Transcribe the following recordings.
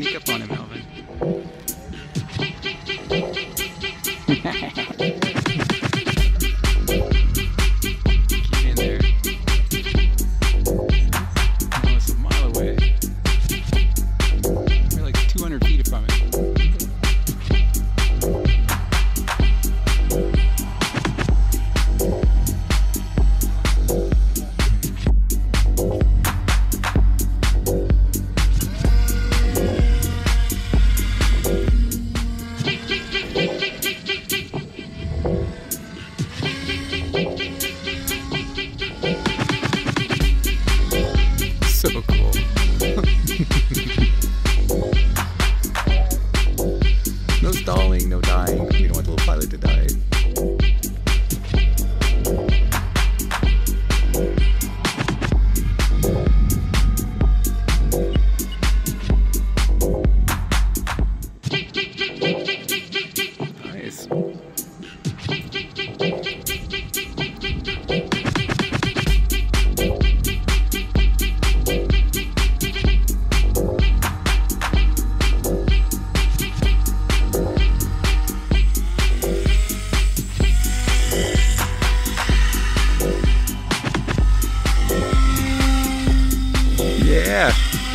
sneak up on him, Alvin. Get in there. Oh, it's a mile away. We're like 200 feet from it. So cool. No stalling, no dying. We don't want the little pilot to die. Nice. Yeah.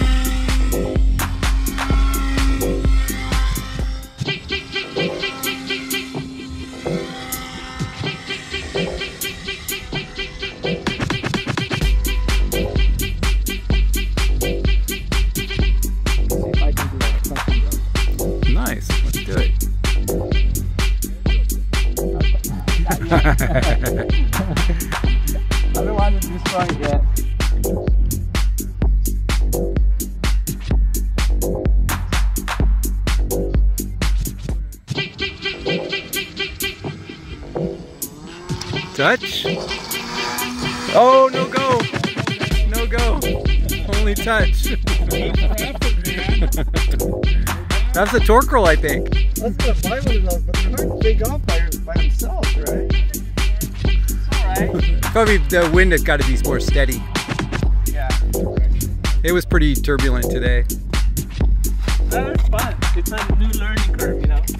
Nice. Let's do it. I don't want to destroy it yet. Touch? Oh, no go! No go! Only touch. That's a torque roll, I think. I was gonna buy one of those, but they're hard to take off by themselves, right? It's alright. Probably the wind has got to be more steady. Yeah. It was pretty turbulent today. That was fun. It's a new learning curve, you know?